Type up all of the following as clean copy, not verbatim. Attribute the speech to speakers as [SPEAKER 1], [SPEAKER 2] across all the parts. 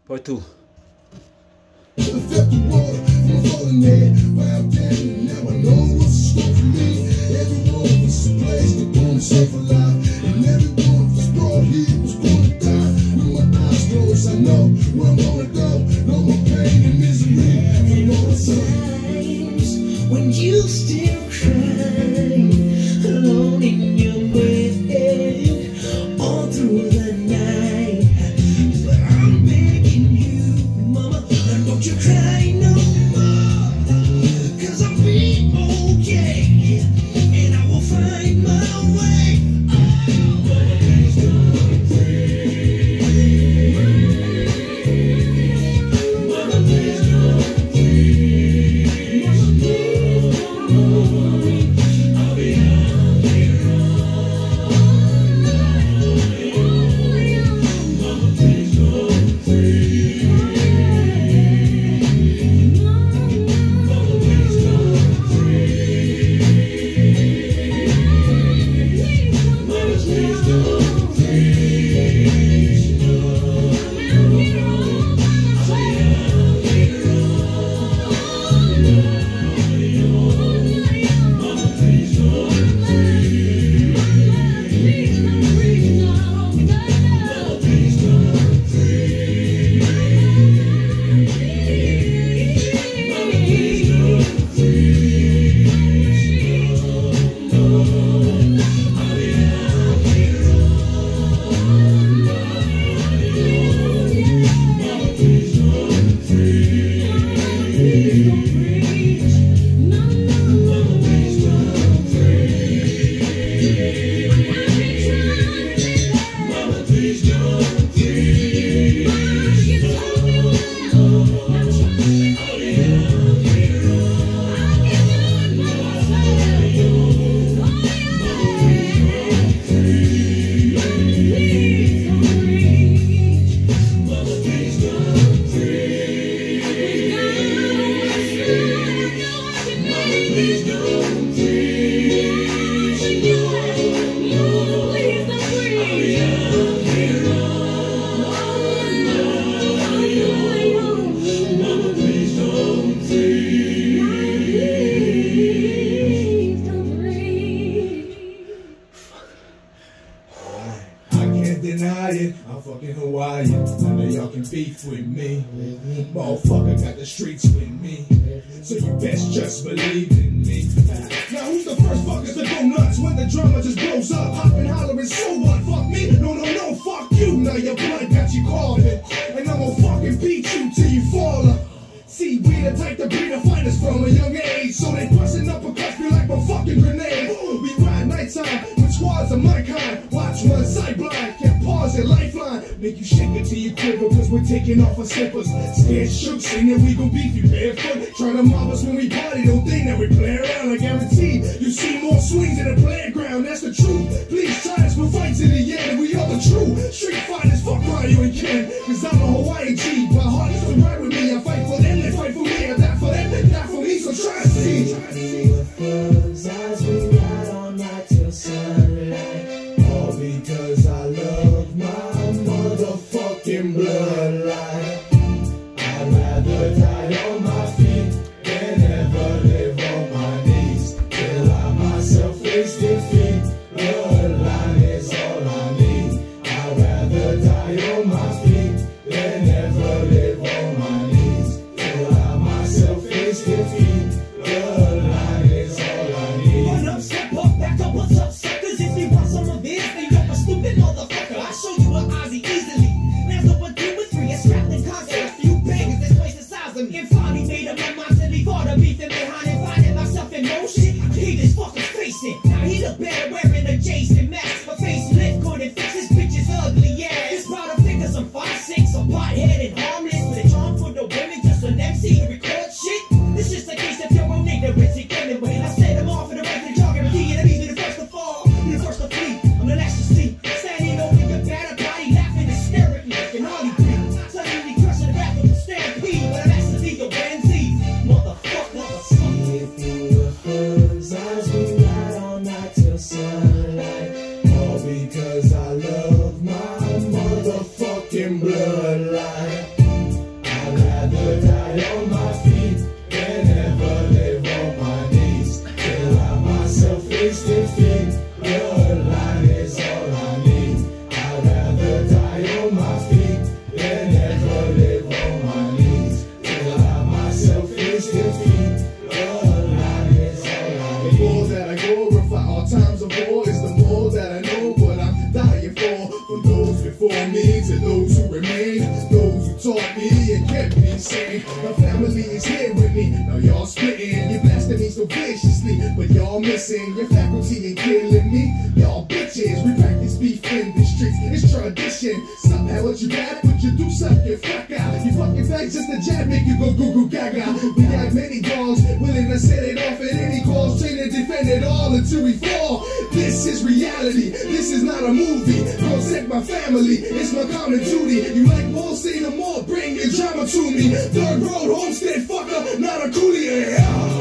[SPEAKER 1] Part 2.
[SPEAKER 2] I know where I'm gonna go. No more pain and misery. For more times when you still cry alone in your bed all through the night. But I'm begging you, mama, don't you cry no more. 'Cause I'll be okay, and I will find my way. I'm fucking Hawaiian. None of y'all can beef with me. Motherfucker got the streets with me. So you best just believe in me. Now who's the first fuckers to go nuts when the drama just blows up? Hopping, hollering, so what? Fuck me? No, fuck you. Now your blood got you coughing. And I'm gonna fucking beat you till you fall up. See, we the type to be the fighters from a young age. So they busting up a cuss me like a fucking grenade. We ride nighttime with squads of my kind. Watch one side blind, can't pause your lifeline. Make you shake it till you quiver, cause we're taking off our slippers. Scared shook, singing we gon' beat you barefoot. Trying to mob us when we party, don't think that we play around. I guarantee you see more swings in the playground, that's the truth. Please try us, we'll fight to the end, and we are the true street fighters, fuck Ryu and Ken. Cause I'm a Hawaii G, my heart is to ride with me. I fight for them, they fight for me. I die for them, they die for me, so try to see. As we ride all night till sunlight, all because I love my motherfucking bloodline. I'd rather die on my feet than ever live on my knees. Till I myself face defeat, bloodline is all I need. I'd rather die on my feet than ever live on my knees. Till I myself face defeat, bloodline is all I need. Run up, step up, back up, what's up, suckers? If you want some of this, then you're a stupid motherfucker. I show you an Ozzy easily. There's no 1, 2, or 3. It's trapped in concert. A few bangers, this place the size of me. And finally made up my mind to leave all the beef in behind and finding myself in motion. He this fucker's facing. Now he look better wearing a Jason mask. My face lift couldn't fix his bitch's ugly ass. This product figures I'm 5'6", I'm pot-headed, harmless. With a charm for the women, just an MC to record shit. This just a case of your own ignorance. You get away. I set them off for the right to jog and the enemies be the first to fall. Be the first to flee. I'm the last to see. Standing over your battered body, laughing hysterically. I can hardly breathe. Suddenly crushing the back with a stampede. But I'm actually your Benzie. Motherfucker. If you were hers, as we ride all night till sunlight. All because I love my motherfucking bloodline. to remain. Those who taught me and kept me sane. My family is here with me. Now y'all splitting. You blasting me so viciously, but y'all missing. Your faculty ain't killing me. Y'all bitches. We practice beef in the streets. It's tradition. Somehow what you got, what you do, suck your fuck out. You fucking back just a jab, make you go goo goo gaga. We got many dogs willing to set it off at any cause. Train to defend it all until we fall. This is reality. This is not a movie. Protect my family. It's my common duty. You like more, say no more. Bring your drama to me. Third Road, Homestead, fucker, not a coolie.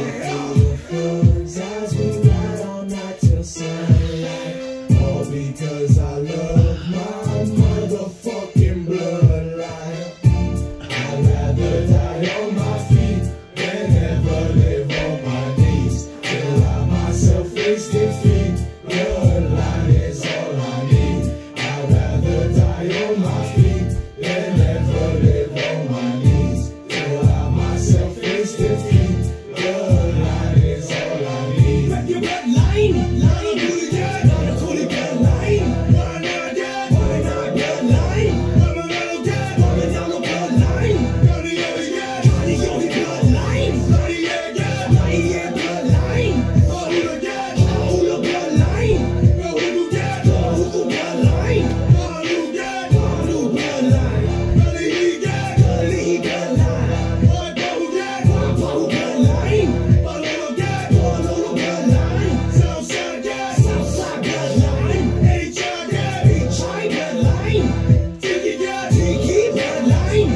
[SPEAKER 1] As we ride all night till sunlight,
[SPEAKER 2] All because I love my motherfucking bloodline.
[SPEAKER 1] I'd rather die on my feet
[SPEAKER 2] than ever live on my knees.
[SPEAKER 1] till I myself face defeat.
[SPEAKER 2] Bloodline is all I need.
[SPEAKER 1] I'd rather die on my feet
[SPEAKER 2] Than ever live on my knees.
[SPEAKER 1] till I myself face defeat.
[SPEAKER 2] Bloodline is all I need.
[SPEAKER 1] Back your bloodline, not a coolie, not a coolie bloodline.
[SPEAKER 2] Why not that?
[SPEAKER 1] Why not bloodline?
[SPEAKER 2] Why not that?
[SPEAKER 1] Coming down the bloodline,
[SPEAKER 2] Johnny, yeah.
[SPEAKER 1] Johnny Yogi bloodline,
[SPEAKER 2] Johnny, yeah.
[SPEAKER 1] 98 bloodline,
[SPEAKER 2] Oh, who the cat?
[SPEAKER 1] Ahula bloodline,
[SPEAKER 2] Oh, who the cat?
[SPEAKER 1] Hutu bloodline,
[SPEAKER 2] Oh, who the cat?
[SPEAKER 1] Badu bloodline,
[SPEAKER 2] Johnny, he cat?
[SPEAKER 1] Gully bloodline,
[SPEAKER 2] Why, who cat?
[SPEAKER 1] Wapahu bloodline,
[SPEAKER 2] Oh, who the cat?
[SPEAKER 1] Honolulu bloodline,
[SPEAKER 2] Southside cat?
[SPEAKER 1] Southside bloodline,
[SPEAKER 2] H.I. cat?
[SPEAKER 1] H.I. bloodline,
[SPEAKER 2] Tiki cat?
[SPEAKER 1] Tiki bloodline.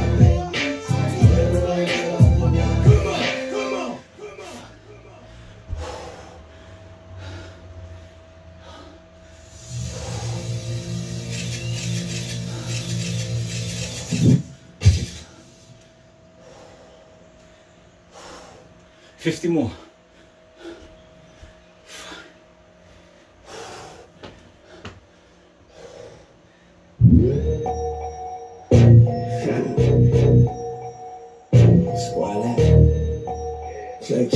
[SPEAKER 2] Come on.
[SPEAKER 3] 50 more.
[SPEAKER 1] Squad check.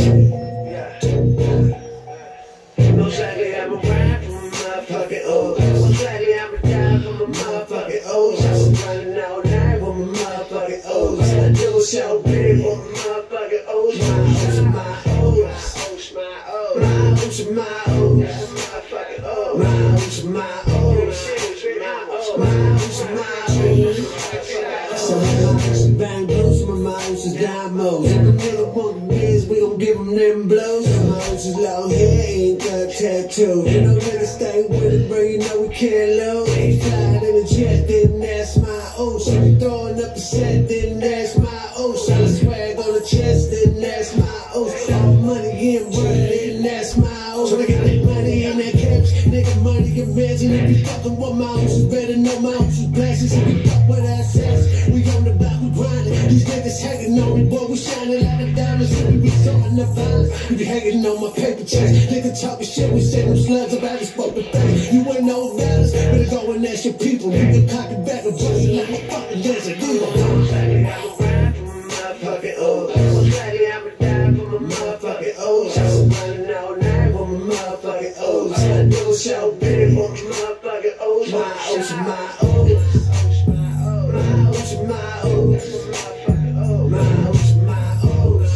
[SPEAKER 4] Most likely I'm a ride from a motherfucking O's. Most likely I'm a die from a motherfucking O's. I was running all night with my motherfucking O's. I do so big with my motherfucking O's. My O's and my O's. My O's and my O's. Motherfucking O's. My O's and my O's. My O's and my O's. So my O's is bang blues, my O's is dynamos. If the nigga want the biz, we gon' give him them blows. My O's is long hair, ain't got tattoos. You know niggas stay with it, bro, you know we can't lose. Flying in a jet, then that's my O's. If you throwing up a set, then that's my O's. Shot a swag on the chest, then that's my O's. All money in work, then that's my O's. So they got that money in that caps, nigga money can imagine. If you fucking with my O's, better know my O's is blessings. If you fuck with our sex, we on the block, we grinding. These niggas hating on me, boy, we shining like the diamonds. If we resorting to violence, you be hating on my paper checks. Nigga talking shit, we say them slugs about this spoken thing. You ain't no violence, better go and ask your people. You can cock it back and bust it like a fucking desert eagle. Most likely I'm a ride from a motherfucking O's. Most likely I'm a die from a motherfucking O's. I was running all night with my motherfucking O's. I do so big with my motherfucking O's. My O's and my O's. My O's and my O's. My O's and my O's.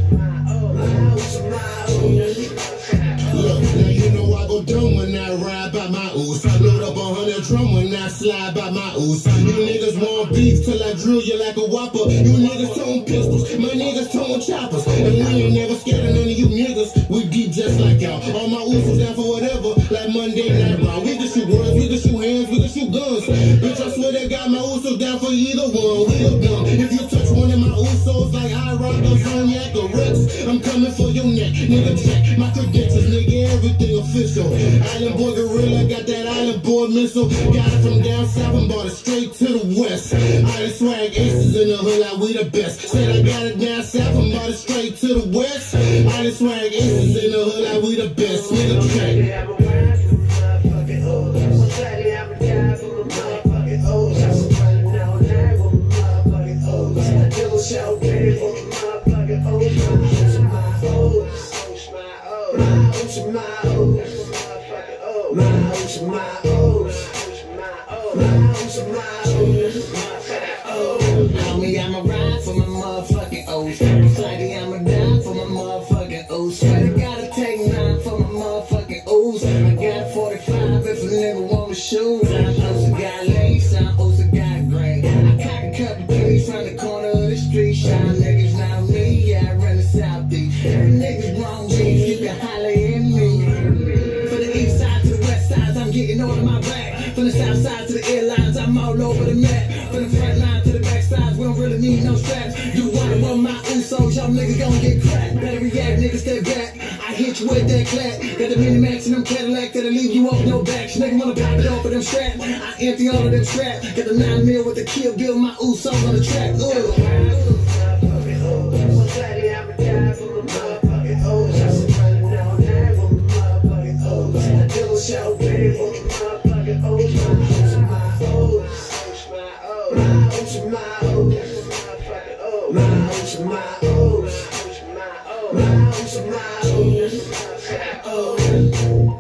[SPEAKER 4] My O's and my O's.
[SPEAKER 5] Look, now you know I go dumb when I ride by my ooze. Load up 100 drum when I slide by my ooze. You niggas want beef till I drill you like a whopper. You niggas tone pistols, my niggas tone choppers. And we ain't never scared of none of you niggas. We deep just like y'all. All my ooze was down for whatever, like Monday Night Raw. We can shoot words, we can shoot hands, we can shoot guns. Bitch, I swear they got my Usos down for either one. We'll done. If you touch one of my Usos like I rock or Cognac or Rex, I'm coming for your neck. Nigga, check my credentials, nigga, everything official. Island boy gorilla, got that island boy missile. Got it from down south and brought it straight to the west. Island swag aces in the hood like we the best. Said I got it down south and brought it straight to the west. Island swag aces in the hood like we the best. Nigga, check.
[SPEAKER 4] I'm a ride from a motherfucking O's. Most likely I'm a die from a motherfucking O's. I was running all night with my motherfucking O's. I do so big with my motherfucking O's. My O's and my O's. My O's and my O's. My O's and my O's. My O's and my O's.
[SPEAKER 5] a couple pennies from the corner of the street. Shine niggas, not me, yeah, I run the Southeast. Every nigga's wrong, G's, you can holler at me. From the east side to the west side, I'm getting all of my back. From the south side to the airlines, I'm all over the map. From the front line to the back sides, we don't really need no straps. You wanna run my Usos, y'all niggas gon' get cracked. Better react, niggas, step back. I hit you with that clap. Got the mini max in them Cadillac that'll leave you off no backs. Nigga wanna pop it off of them straps. I empty all of them straps. Got the 9 mil with the Kill Bill, my Usos on the track.
[SPEAKER 4] So big for my motherfucking O's, my O's, my O's, my O's, my O's, my O's, my O's, my O's.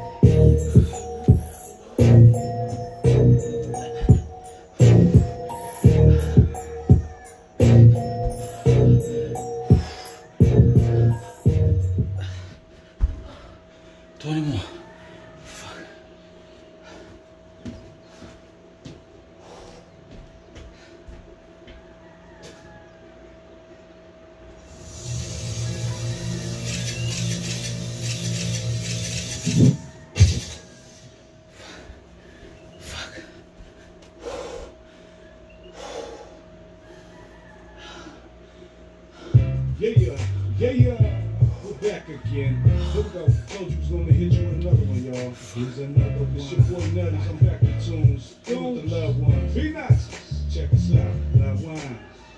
[SPEAKER 3] Twenty more.
[SPEAKER 2] Yeah, we're back again. Here we go. Told you was gonna hit you with another one, y'all. Here's another one. It's your boy Nutties. I'm back with tunes. With the loved ones. Be nice. Check us out. Love Wines.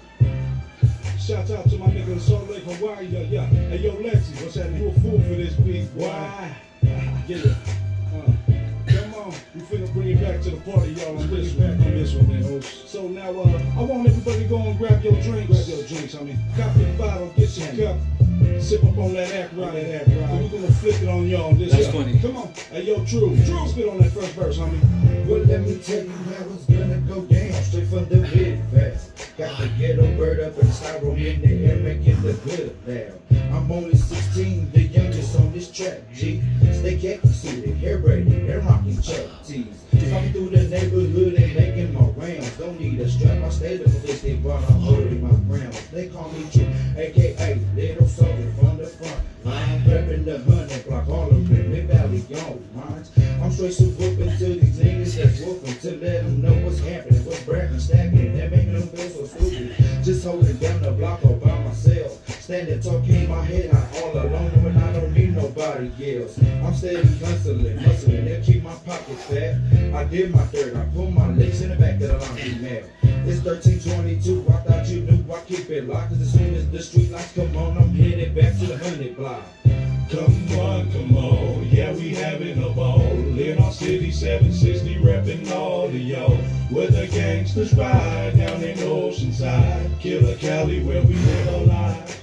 [SPEAKER 2] Shout out to my nigga in Salt Lake, Hawaii. Yeah. Hey, yo, Lexi, what's happening? You a fool for this beat. Why? Yeah. Come on. We finna bring it back to the party, y'all. I'm really back on this one, man. So now, I want everybody to go and grab your drinks. Grab your drinks, homie. Cop your bottle, get your cup. Sip up on that act right. We're gonna flip it on y'all this
[SPEAKER 3] That's funny.
[SPEAKER 2] Come on. Hey, yo, True, spit on that first verse, homie.
[SPEAKER 6] Well, let me tell you how it's gonna go down. Straight from the big fast. Got the ghetto bird up and styro in the air, making the good loud. I'm only 16, the youngest on this track, G. Stay khaki suited, hair braided, and rocking Chuck tees. Come through the neighborhood and making my rounds. Don't need a strap, I stay the police, they brought I'm holding my grounds. They call me True, aka Little Soldier from the front. I'm prepping the 100 block, all of them, they valley gone mines. I'm straight so whooping to these niggas that's whooping to let them know what's happening, what's bragging, stacking, they're making them feel so stupid. Just holding down the block all by myself. Standing talking in my head, I'm all alone when I don't need nobody else. I'm steady hustling, they keep my pockets fat. I did my third, I pull my legs in the back of the laundry mat. It's 1322, I thought you knew I keep it locked. Cause as soon as the street lights come on, I'm headed back to the 100 block.
[SPEAKER 2] Come on, yeah, we having a ball. In our city, 760, repping all of y'all. Where the gangsters ride down in Oceanside. Killer Cali, where we live our lives.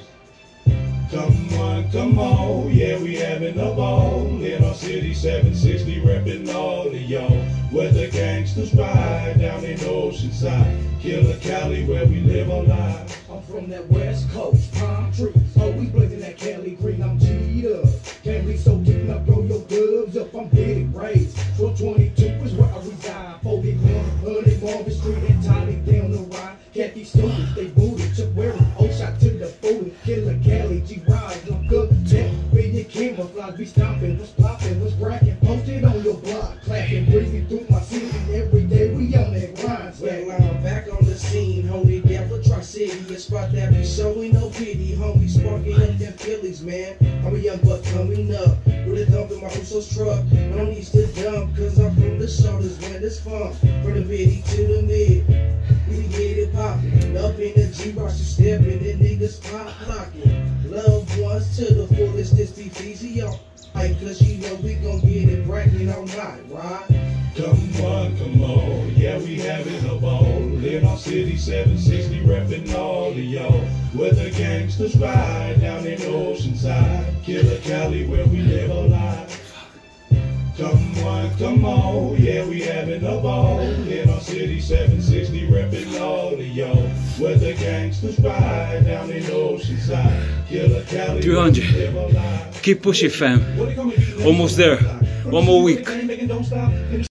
[SPEAKER 2] Come on, yeah, we having a ball. In our city, 760, repping all of y'all. Where the gangsters ride down in Oceanside. Killer Cali, where we live our lives.
[SPEAKER 6] I'm from that West Coast, palm trees. Oh, we blazing that Cali green, I'm G'd up. Can't be so deep up, throw your dubs up, I'm big raised. 1222 is where I reside. 4100 Marvin Street and Tiny down the ride. Can't be stupid, they booted. Chuck wearing old shot to the food. Killer Cali, G-Ride, I'm good. Check, bring your camouflage, be stomping, what's popping, what's bracking. Posted on your block, clapping, breathing through my city. Every day we on that grind.
[SPEAKER 4] Well, I'm back on the scene, holy devil, Tri-City, a spot that be showing no pity, homie, sparking up them Phillies, man. I'm a young buck coming up, with a dump in my Usos truck. I don't need to dump, cause I'm from the shoulders when it's fun. From the bitty to the mid, we get it poppin'. Up in the G-Rock, you steppin', and niggas pop lockin'. Loved ones to the fullest, this be easy, y'all. Cause you know we gon' get it bragging all night, right?
[SPEAKER 2] Come on, yeah, we having a ball. In our city, 760, repping all of y'all. Where the gangsters ride down in Oceanside. Killer Cali, where we live our lives. Come on, yeah, we having a ball. In our city, 760, repping all of y'all. Where the gangsters ride down in Oceanside. Killer Cali,
[SPEAKER 3] 200.
[SPEAKER 2] where we live our lives.
[SPEAKER 3] Keep pushing, fam. Almost there. One more week.